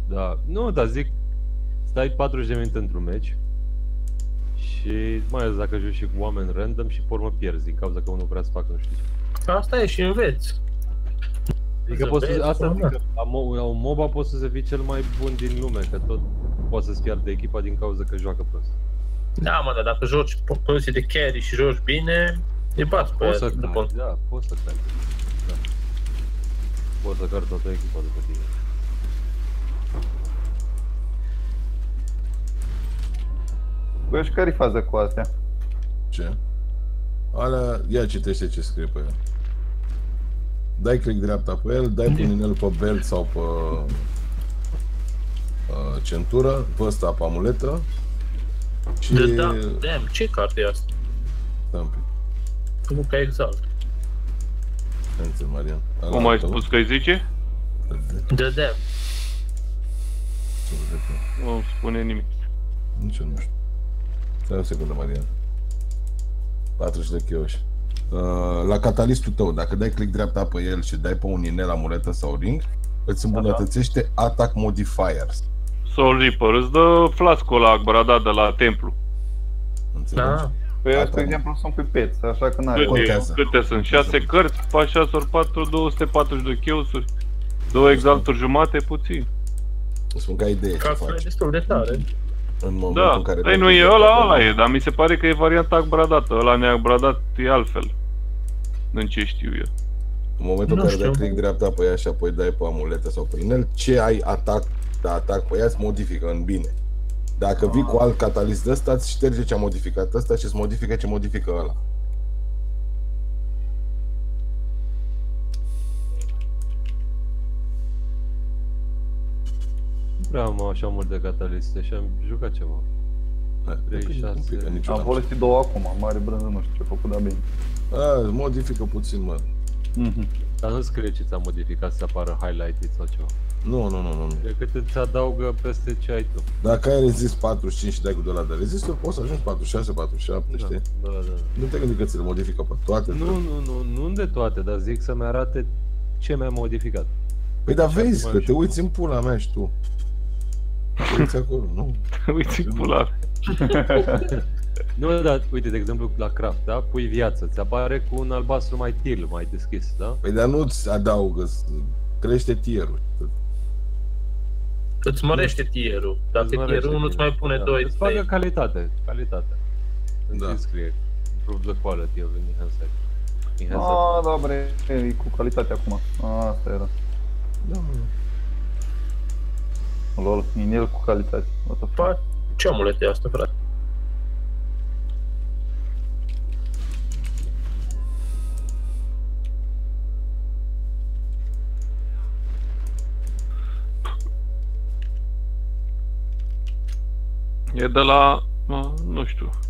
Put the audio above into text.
Da, nu, dar zic, stai 40 de minute într-un meci și mai ales dacă joci și cu oameni random și pe urmă pierzi din cauza că unul vrea să facă nu știu ce. Asta e și înveți. Adică poți să, asta zic, că la un MOBA poți să fii cel mai bun din lume, că tot poți să-ți pierde echipa din cauza că joacă prost. Da, mă, dar dacă joci pe poziție de carry și joci bine, îi bați pe Poți aia să după. cari, da, poți să cari. Da. Poți să cari toată echipa după tine. Băi, și care-i faza cu astea? Ce? Alea, ia citește ce scrie pe el. Dai click dreapta pe el, dai pun inel pe belt sau pe centură, pe ăsta pe amuletă și... Da, damn, ce carte e asta? Stai un pic. Cum ca Exalt. Înțeleg, Marian. Cum ai spus că îi zice? The Damn. Nu spune nimic. Nici eu nu știu. Stai o secundă, Marian. 40 de chioși. La catalistul tău, dacă dai click dreapta pe el și dai pe un inel, amuletă sau ring, îți îmbunătățește attack modifiers. Soul Reaper, îți dă flascul ăla bradat de la templu. Înțelegi? Da. Păi eu, de exemplu, sunt pe peți, așa că n-are... Contează. Câte sunt? 6 cărți, pe 6 ori 4, 240 de cheusuri, 2 exalturi jumate, puțin. Îți spun ca idee ce Calculul e faci. destul de tare. În momentul Da, în care... păi nu e ăla e, dar mi se pare că e varianta bradată, ăla neabradat e altfel. În ce știu eu. În momentul în Nu care dai știu. click dreapta pe ea și apoi dai pe amulete sau pe inel, ce ai atac pe ea îți modifică în bine. Dacă vii cu alt catalist de ăsta, îți șterge ce a modificat ăsta și îți modifică ce modifică ăla. Nu prea am așa mult de cataliste și am jucat ceva. 36. Am folosit două acum, mare brânză, nu știu ce a făcut, dar bine. Modifică puțin, mă. Dar nu scrie ce ți-a modificat să apară highlighted sau ceva. Nu. Decât îți adaugă peste ce ai tu. Dacă ai rezist 45 și dai cu $2 de rezistor, poți să ajungi 46, 47, știi? Da. Nu te gândi că ți le modifică pe toate. Nu de toate, dar zic să-mi arate ce mi-a modificat. Păi da, Și vezi, acum că și te acum. uiți în pula mea și tu. Te uiți acolo, nu? Uite pula. Nu, dar uite, de exemplu, la craft, da? Pui viață, ți apare cu un albastru mai teal, mai deschis, da? Păi dar nu-ți adaugă, crește tierul. Îți mărește tierul. Dacă tierul 1 îți mai pune 2, Îți 3. facă calitate. Da. Îți scrie. Improve the quality of enhanced. Da, bre, e cu calitate acum. Asta era. Da, mă. Lol, inel cu calitate. What the fuck? Ce amulet e asta, frate? E de la, nu știu,